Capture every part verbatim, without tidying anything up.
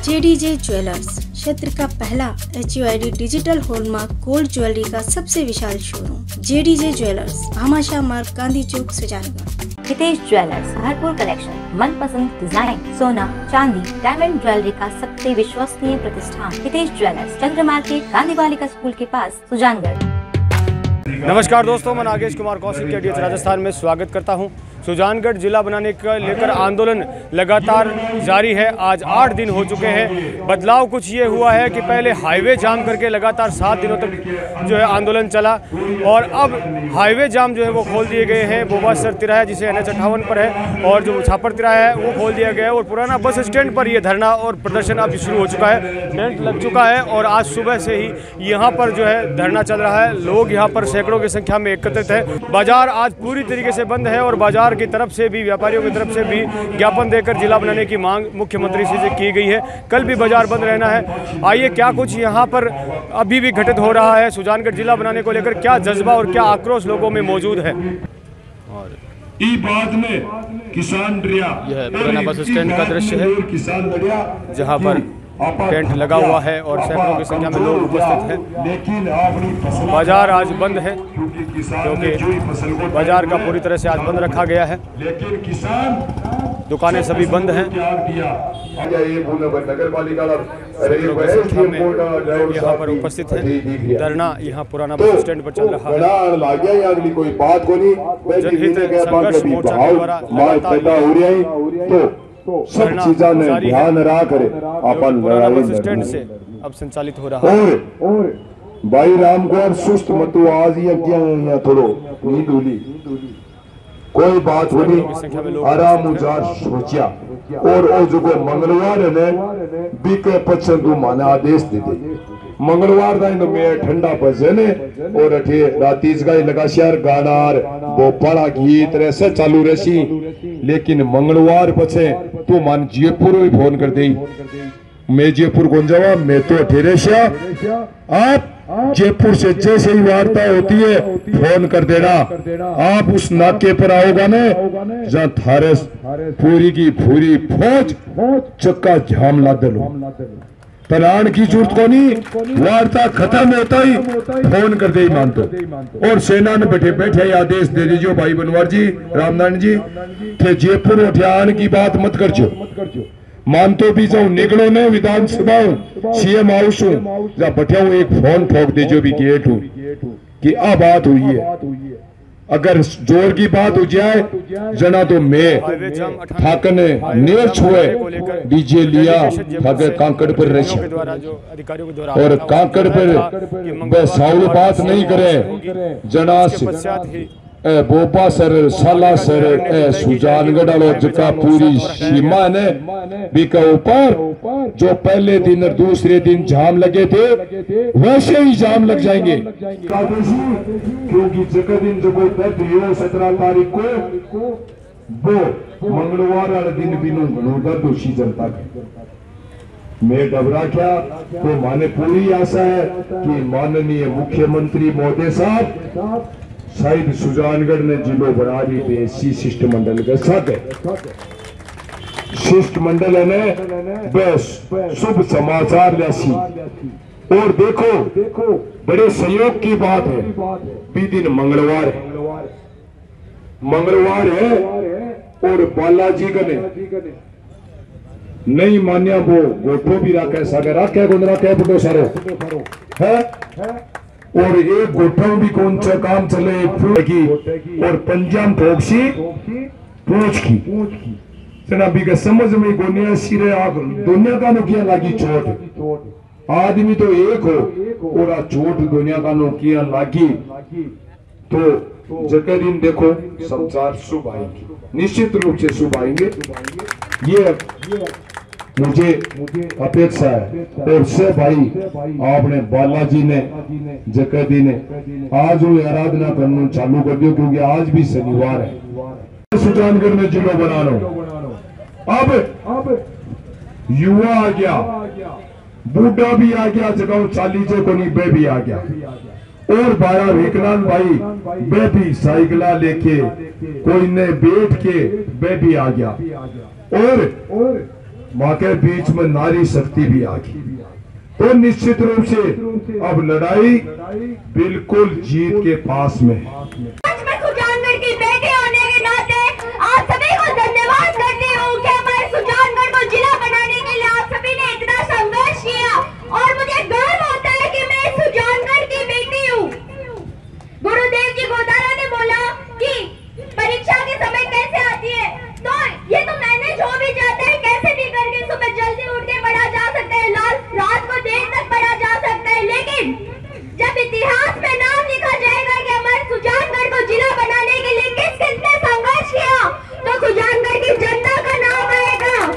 JDJ jewellers क्षेत्र का पहला H U I D digital hallmark gold jewellery का सबसे विशाल showroom. JDJ jewellers, Bhamashah Marg, Gandhi Chowk, Sujangarh. Hitesh jewellers, भरपूर कलेक्शन, मनपसंद डिजाइन, सोना चांदी डायमंड ज्वेलरी का सबसे विश्वसनीय प्रतिष्ठान। Hitesh jewellers, Chandra market, Gandhi Balika school के पास, सुजानगढ़। नमस्कार दोस्तों, मैं नागेश कुमार कौशिक के डीएच राजस्थान में स्वागत करता हूं। सुजानगढ़ जिला बनाने का लेकर आंदोलन लगातार जारी है। आज आठ दिन हो चुके हैं। बदलाव कुछ ये हुआ है कि पहले हाईवे जाम करके लगातार सात दिनों तक जो है आंदोलन चला और अब हाईवे जाम जो है वो खोल दिए गए हैं। बोबासर तिराहा जिसे एन एच अट्ठावन पर है और जो छापर तिराहा है वो खोल दिया गया है और पुराना बस स्टैंड पर ये धरना और प्रदर्शन अब शुरू हो चुका है। टेंट लग चुका है और आज सुबह से ही यहाँ पर जो है धरना चल रहा है। लोग यहाँ पर सैकड़ों की संख्या में एकत्रित है। बाजार आज पूरी तरीके से बंद है और बाजार की तरफ से भी, व्यापारियों की तरफ से भी ज्ञापन देकर जिला बनाने की मांग मुख्यमंत्री से की गई है। कल भी बाजार बंद रहना है। आइए क्या कुछ यहाँ पर अभी भी घटित हो रहा है, सुजानगढ़ जिला बनाने को लेकर क्या जज्बा और क्या आक्रोश लोगों में मौजूद है। और बाद में किसान यह पुराना बस स्टैंड का दृश्य है जहाँ पर टेंट लगा हुआ है और सैकड़ों की संख्या में लोग उपस्थित हैं। बाजार आज बंद है क्योंकि बाजार का पूरी तरह से आज बंद रखा गया है। दुकानें सभी बंद हैं। सैकड़ों की संख्या में लोग यहाँ पर उपस्थित हैं। धरना यहाँ पुराना बस स्टैंड पर चल रहा है। जनहित संघर्ष मोर्चा के द्वारा लगातार सब चीजा ने ध्यान रहा करे अपन बस स्टैंड से अब संचालित हो रहा है। और भाई राम को सुस्त मतु आज ये क्या यहाँ थोड़ो नींद उली कोई बात होनी आराम उजार सोचा और ओ जो मंगलवार ने बीके पचंद माने आदेश दे दे। मंगलवार दाई तो मैं ठंडा पसे ने और अठे रातीस गाय लगा शहर गानार बोपाड़ा गीत रेसे चालू रसी। लेकिन मंगलवार पछे तो मान जयपुर ही फोन कर दे। मैं जयपुर कौन जावा, मैं तो ठेरेशा। आप जयपुर से जैसे ही वार्ता होती है फोन कर देना। आप उस नाके पर आओगा ना जहाँ थारे पूरी की पूरी फौज चक्का जाम ला दे लो। तलान की जरूरत को नहीं, वार्ता खत्म होता ही फोन कर दे मान तो। और सेना ने बैठे बैठे आदेश दे दीजिए भाई बनवार जी, रामनारायण जी थे जयपुर उठ्यान की बात मत कर जो मान तो भी जाऊं निकलो ने विधानसभा सीएम हाउस जा बैठे एक फोन ठोक दीजिए भी गेट हूं कि आ बात हुई है। अगर जोर की बात हो जाए जना तो मैं ठाकने नेर छुए डीजे लिया ठाके कांकड़ पर रही और कांकड़ पर साउल बात नहीं करे जना से बोपा सर साला सर ए सुजानगढ़ वालों जका पूरी सीमा ने बीका ऊपर जो पहले दिन और दूसरे दिन जाम लगे थे वैसे ही जाम लग जाएंगे। क्योंकि जगह दिन जो सत्रह तारीख को वो मंगलवार वाले दिन भी दोषी जनता मैं घबरा क्या तो माने पूरी आशा है कि माननीय मुख्यमंत्री महोदय साहब शायद सुजानगढ़ ने जिलो बना दी बेसी शिष्टमंडल के साथ शिष्टमंडल ने बस शुभ समाचार जैसी। और देखो देखो बड़े सहयोग की बात है बी दिन मंगलवार है मंगलवार है और बालाजी का ने नहीं मान्या वो गोठो भी रखे सागे रखे गुंद रखे बुटो सारो है और एक गोठों भी कौन सा काम चले की और पंजाब फोक्सी पूछ की जना भी के समझ में गोनिया सिरे आग दुनिया का नो किया लागी चोट आदमी तो एक हो और आ चोट दुनिया का नो किया लागी तो जगह दिन देखो संसार शुभ आएंगे, निश्चित रूप से शुभ आएंगे। ये मुझे अपेक्षा है और से भाई आपने बालाजी ने जकदी ने आज वो आराधना करना चालू कर दियो क्योंकि आज भी शनिवार है। सुजानगढ़ में जिलो बना लो। अब अब युवा आ गया, बूढ़ा भी आ गया, जगह चालीसे को नहीं बे भी आ गया और बारह विकलांग भाई बे भी साइकिला लेके कोई ने बैठ के बे भी आ गया और माँ के बीच में नारी शक्ति भी आ गई। तो निश्चित रूप से अब लड़ाई बिल्कुल जीत के पास में है। आज मैं सुजानगढ़ की बेटी होने के नाते आप सभी को धन्यवाद करती हूँ कि हमारे सुजानगढ़ को जिला बनाने के लिए आप सभी ने इतना संघर्ष किया और मुझे गर्व होता है कि मैं सुजानगढ़ की बेटी हूँ। गुरुदेव जी गोदारा ने बोला कि परीक्षा के समय कैसे आती है, तो ये तो मैनेज हो भी जाता है, कैसे भी करके सुबह जल्दी उठ के पढ़ा जा सकता है, रात को देर तक पढ़ा जा सकता है, लेकिन जब इतिहास में नाम लिखा जाएगा कि हमारे सुजानगढ़ को जिला बनाने के लिए किस किसने संघर्ष किया, तो सुजानगढ़ की जनता का नाम आएगा।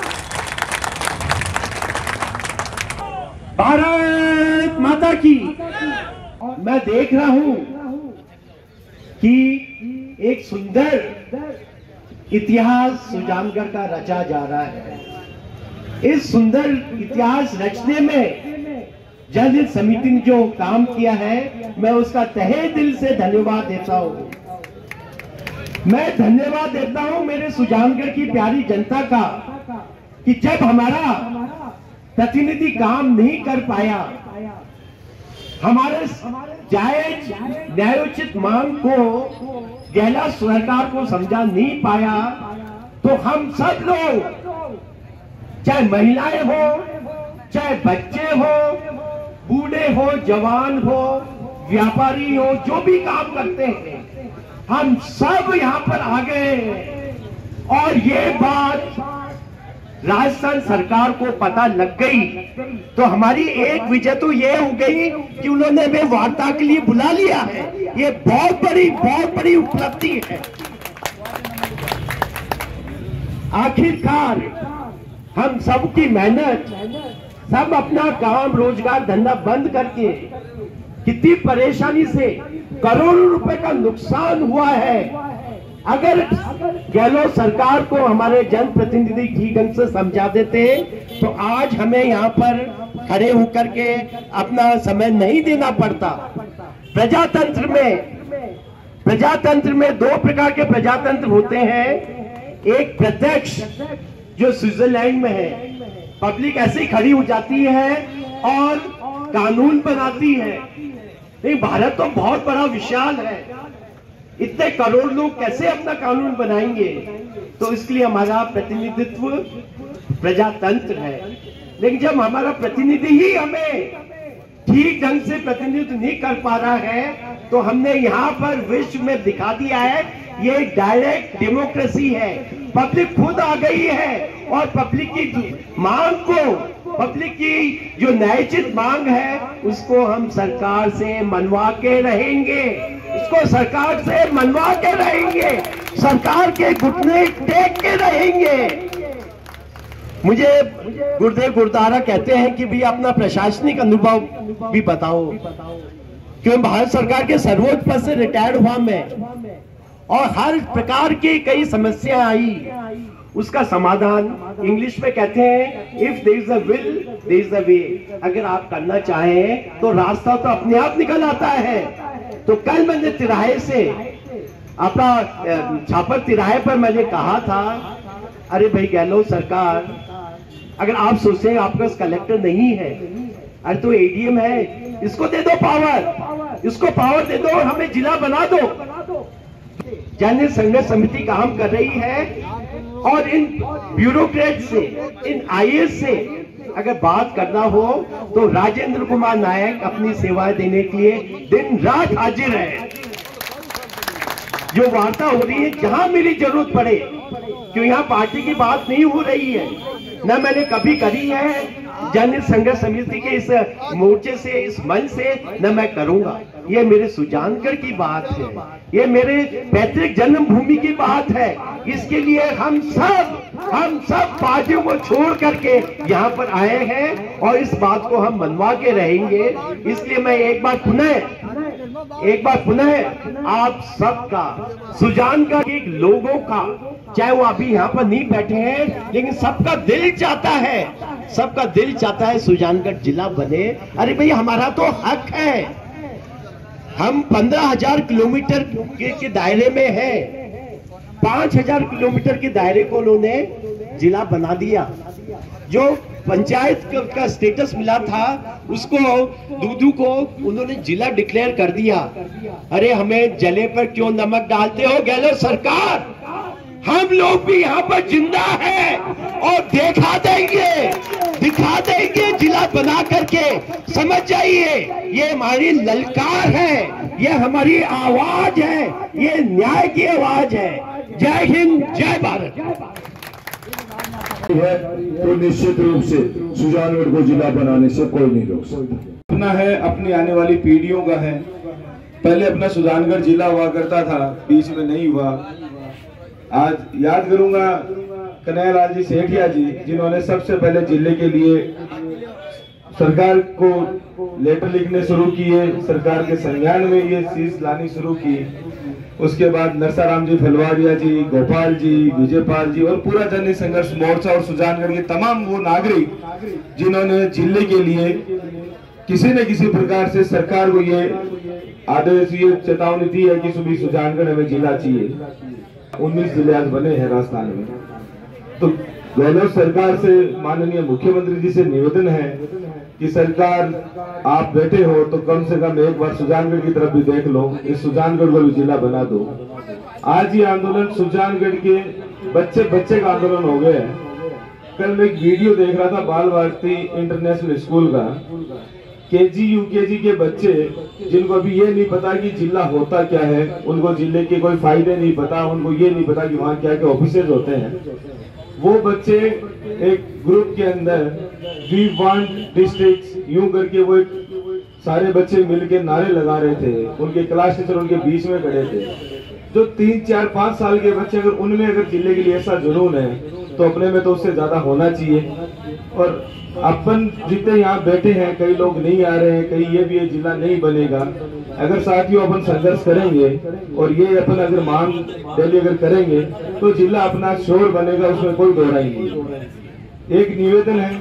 भारत माता की। मैं देख रहा हूं कि एक सुंदर इतिहास सुजानगढ़ का रचा जा रहा है। इस सुंदर इतिहास रचने में जनहित समिति ने जो काम किया है, मैं उसका तहे दिल से धन्यवाद देता हूं। मैं धन्यवाद देता हूं मेरे सुजानगढ़ की प्यारी जनता का कि जब हमारा प्रतिनिधि काम नहीं कर पाया, हमारे जायज न्यायोचित मांग को गहलोत सरकार को समझा नहीं पाया, तो हम सब लोग, चाहे महिलाएं हो, चाहे बच्चे हो, बूढ़े हो, जवान हो, व्यापारी हो, जो भी काम करते हैं, हम सब यहाँ पर आ गए। और ये बात राजस्थान सरकार को पता लग गई, तो हमारी एक विजय तो ये हो गई कि उन्होंने हमें वार्ता के लिए बुला लिया है। ये बहुत बड़ी बहुत बड़ी उपलब्धि है। आखिरकार हम सबकी मेहनत, सब अपना काम रोजगार धंधा बंद करके, कितनी परेशानी से करोड़ों रुपए का नुकसान हुआ है। अगर गहलोत सरकार को हमारे जनप्रतिनिधि ठीक ढंग से समझा देते, तो आज हमें यहाँ पर खड़े होकर के अपना समय नहीं देना पड़ता। प्रजातंत्र में प्रजातंत्र में दो प्रकार के प्रजातंत्र होते हैं। एक प्रत्यक्ष, जो स्विट्जरलैंड में है, पब्लिक ऐसे ही खड़ी हो जाती है और कानून बनाती है। नहीं, भारत तो बहुत बड़ा विशाल है, इतने करोड़ लोग कैसे अपना कानून बनाएंगे? तो इसलिए हमारा प्रतिनिधित्व प्रजातंत्र है। लेकिन जब हमारा प्रतिनिधि ही हमें ठीक ढंग से प्रतिनिधित्व नहीं कर पा रहा है, तो हमने यहाँ पर विश्व में दिखा दिया है ये डायरेक्ट डेमोक्रेसी है। पब्लिक खुद आ गई है और पब्लिक की मांग को, पब्लिक की जो न्यायोचित मांग है, उसको हम सरकार से मनवा के रहेंगे, उसको सरकार से मनवा के रहेंगे, सरकार के घुटने टेक के रहेंगे। मुझे गुरुदेव गुरुद्वारा कहते हैं कि भी अपना प्रशासनिक अनुभव भी बताओ, क्यों भारत सरकार के सर्वोच्च पद से रिटायर्ड हुआ मैं, और हर प्रकार की कई समस्या आई, उसका समाधान इंग्लिश में कहते हैं if there is a will there is a way. अगर आप करना चाहें तो रास्ता तो अपने आप निकल आता है। तो कल मैंने तिराहे से, अपना छापर तिराहे पर मैंने कहा था, अरे भाई गहलोत सरकार, अगर आप सोचते हैं आपके पास कलेक्टर नहीं है, अरे तो एडीएम है, इसको दे दो पावर, इसको पावर दे दो और हमें जिला बना दो। जनहित संघर्ष समिति काम कर रही है और इन ब्यूरोक्रेट से, इन आईएएस से अगर बात करना हो तो राजेंद्र कुमार नायक अपनी सेवाएं देने के लिए दिन रात हाजिर है। जो वार्ता हो रही है, जहां मेरी जरूरत पड़े, क्यों यहाँ पार्टी की बात नहीं हो रही है, न मैंने कभी करी है जनहित संघर्ष समिति के इस मोर्चे से, इस मंच से, न मैं करूंगा। ये मेरे सुजानगढ़ की बात है, ये मेरे पैतृक जन्मभूमि की बात है। इसके लिए हम सब हम सब पार्टियों को छोड़ करके यहाँ पर आए हैं और इस बात को हम मनवा के रहेंगे। इसलिए मैं एक बार पुनः एक बार पुनः आप सबका, सुजानगढ़ के लोगों का, चाहे वो अभी यहाँ पर नहीं बैठे हैं, लेकिन सबका दिल चाहता है, सबका दिल चाहता है सुजानगढ़ जिला बने। अरे भाई, हमारा तो हक है। हम पंद्रह हजार किलोमीटर के, के दायरे में हैं। पांच हजार किलोमीटर के दायरे को उन्होंने जिला बना दिया। जो पंचायत का स्टेटस मिला था उसको दूदू को उन्होंने जिला डिक्लेयर कर दिया। अरे हमें जले पर क्यों नमक डालते हो गहलोत सरकार? हम लोग भी यहाँ पर जिंदा है और देखा देंगे, दिखा देंगे जिला बना करके। समझ जाइए, ये हमारी ललकार है, ये हमारी आवाज है, ये न्याय की आवाज है। जय हिंद, जय भारत। है तो निश्चित रूप से सुजानगढ़ को जिला बनाने से कोई नहीं रोक सकता। अपना है, अपनी आने वाली पीढ़ियों का है। पहले अपना सुजानगढ़ जिला हुआ करता था, बीच में नहीं हुआ। आज याद करूंगा कन्हैयालाल जी सेठिया जी, जिन्होंने सबसे पहले जिले के लिए सरकार को लेटर लिखने शुरू किए, सरकार के संज्ञान में ये चीज लानी शुरू की। उसके बाद नरसाराम जी फलवाड़िया जी, गोपाल जी, विजयपाल जी और पूरा जन संघर्ष मोर्चा और सुजानगढ़ के तमाम वो नागरिक जिन्होंने जिले के लिए किसी न किसी प्रकार से सरकार को ये आदेश, ये चेतावनी दी है कि सुबह सुजानगढ़ में जिला चाहिए। उन्नीस जिले आज बने हैं राजस्थान में। तो गहलोत सरकार से, माननीय मुख्यमंत्री जी से निवेदन है कि सरकार आप बैठे हो तो कम से कम एक बार सुजानगढ़ की तरफ भी देख लो, इस सुजानगढ़ को भी जिला बना दो। आज ये आंदोलन सुजानगढ़ के बच्चे बच्चे का आंदोलन हो गया है। कल मैं एक वीडियो देख रहा था बाल भारती इंटरनेशनल स्कूल का, केजी यूकेजी के बच्चे जिनको अभी ये नहीं पता कि जिला होता क्या है, उनको जिले के कोई फायदे नहीं पता, उनको ये नहीं पता कि वहाँ क्या क्या ऑफिसेज होते हैं। वो बच्चे एक ग्रुप के अंदर वी वांट डिस्ट्रिक्ट्स यूं करके वो सारे बच्चे मिलके नारे लगा रहे थे। उनके क्लास टीचर उनके बीच में खड़े थे। जो तीन चार पांच साल के बच्चे, अगर उनमें अगर जिले के लिए ऐसा जुनून है तो अपने में तो उससे ज्यादा होना चाहिए। और अपन जितने यहाँ बैठे हैं, कई लोग नहीं आ रहे हैं, कई ये भी ये जिला नहीं बनेगा। अगर साथियों अपन संघर्ष करेंगे और ये अपन अगर मांग डेली अगर करेंगे तो जिला अपना शोर बनेगा, उसमें कोई दोहराई नहीं। एक निवेदन है,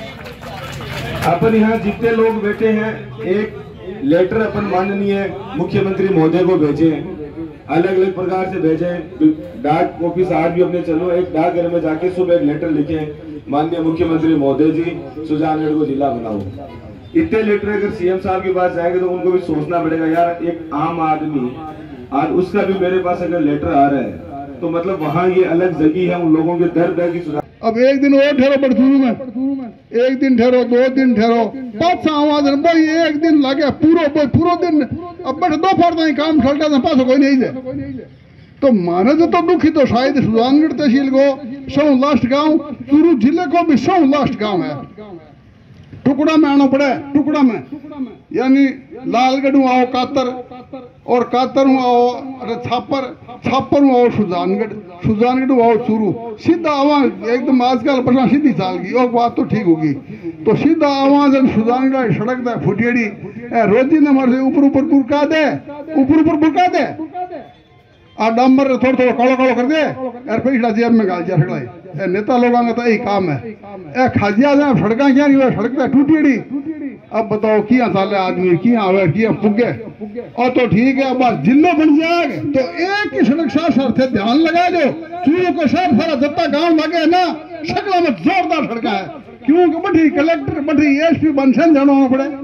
अपन यहाँ जितने लोग बैठे हैं, एक लेटर अपन माननीय मुख्यमंत्री महोदय को भेजे, अलग अलग प्रकार से भेजे। डाक ऑफिस आज भी अपने चलो, एक डाक घर में जाके सुबह एक लेटर लिखे, माननीय मुख्यमंत्री महोदय जी सुजानगढ़ को जिला बनाओ। इतने लेटर अगर सीएम साहब के पास जाएंगे तो उनको भी सोचना पड़ेगा, यार एक आम आदमी आज उसका भी मेरे पास अगर लेटर आ रहा है तो मतलब वहाँ ये अलग जगह है, उन लोगों के दर्द है कि अब एक दिन और ठहरो बड़सूरू में, एक दिन ठहरो, दो दिन ठहरो, पाँच आवाज भाई एक दिन लगे पूरा पूरा दिन। अब बड़े दो फरता ही काम चलता था, पास कोई नहीं है तो माने तो दुखी तो शायद सुजानगढ़ तहसील को सौ लास्ट गांव, चूरू जिले को भी सौ लास्ट गांव है। टुकड़ा में आना पड़े, टुकड़ा में यानी लालगढ़ आओ कातर, और कातर आओ छापर, छापर आओ सुजानगढ़, सुजानगढ़ आओ चूरू, सीधा आवाज एकदम आजकल पचा सीधी चाल गई और बात तो ठीक होगी। तो सीधा आवाज सुजानगढ़ सड़क दे फुटियड़ी रोजी ने मर से ऊपर ऊपर बुरका दे, ऊपर ऊपर बुरका दे, आ डांबर थोड़ा थोड़ा कालो कालो कर दे और फिर जेब में गाल जा सड़ाई। नेता लोगों का तो यही काम है। ए खाजिया से सड़क क्या नहीं हुआ, सड़क टूटी। अब बताओ किया चाले आदमी, किया आवे, किया पुगे, और तो ठीक है। अब जिले बन जाएगा तो एक ही सड़क साथ साथ ध्यान लगा दो, चूरू के साथ सारा जत्ता गांव लगे ना, सकला में जोरदार सड़क है। क्योंकि बड़ी कलेक्टर बड़ी एस पी बनसन जाना पड़े।